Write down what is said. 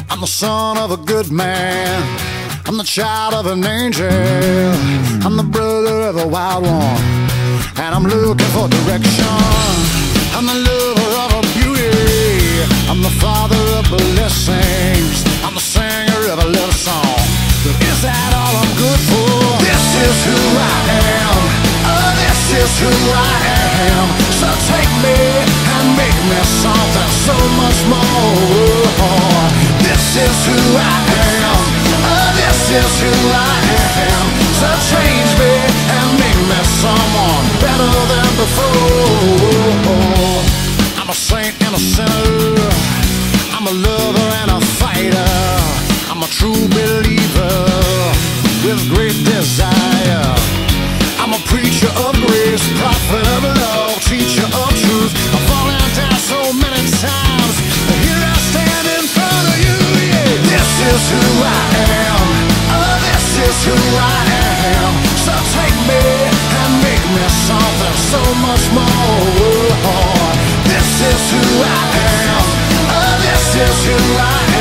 I'm the son of a good man. I'm the child of an angel. I'm the brother of a wild one, and I'm looking for direction. I'm the lover of a beauty. I'm the father of blessings. I'm the singer of a love song. But is that all I'm good for? This is who I am. Oh, this is who I am. So take me and make me something so much more. This is who I am. Oh, this is who I am. So change me and make me someone better than before. I'm a saint and a sinner. I'm a lover and a fighter. I'm a true believer with great desire. I'm a preacher of grace, prophet of love, teacher of truth. I've fallen down so many times, but here I stand in front of you, yeah. This is who I am. Oh, this is who I am. So take me and make me something so much more. This is who I am. Oh, this is who I am.